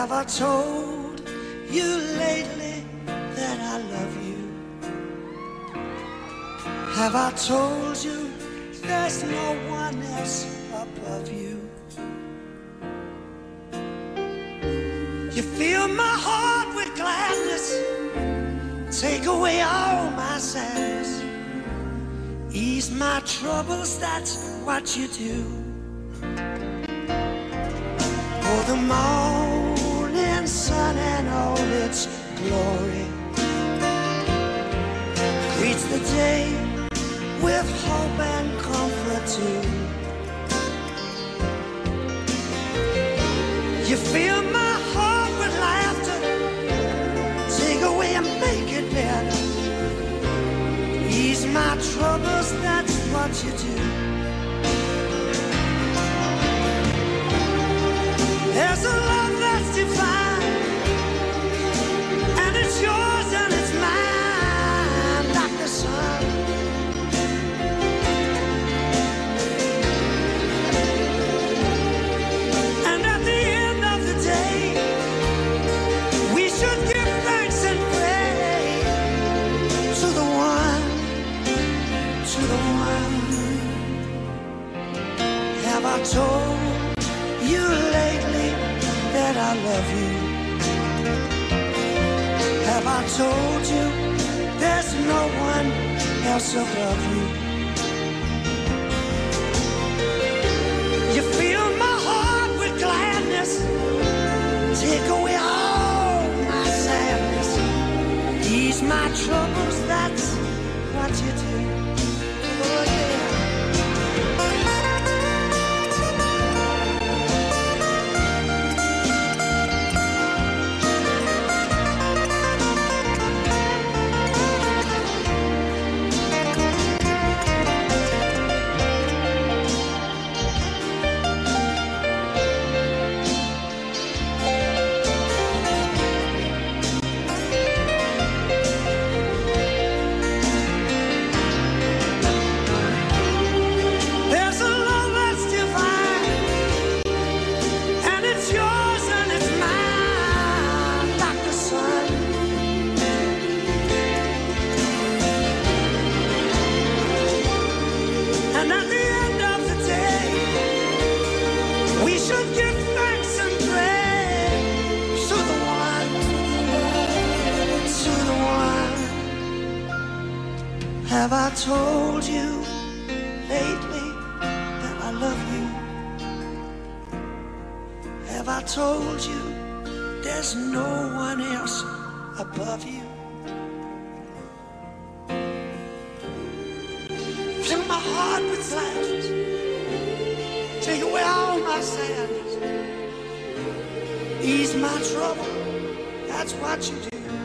Have I told you lately that I love you? Have I told you there's no one else above you? You fill my heart with gladness, take away all my sadness, ease my troubles, that's what you do. For the morning sun and all its glory greets the day with hope and comfort too. You fill my heart with laughter, take away and make it better, ease my troubles, that's what you do. There's a love that's divine, and it's yours and it's mine, like the sun. And at the end of the day, we should give thanks and pray to the one, to the one. Have I told you lately that I love you? Have I told you there's no one else above you? You fill my heart with gladness, take away all my sadness, ease my troubles, that's what you do. Oh yeah. Have I told you lately that I love you? Have I told you there's no one else above you? Fill my heart with gladness, take away all my sadness, ease my trouble, that's what you do.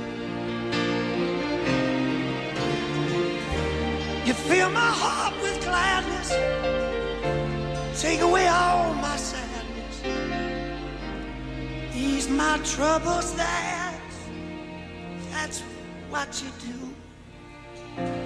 You fill my heart with gladness, take away all my sadness, ease my troubles, that's what you do.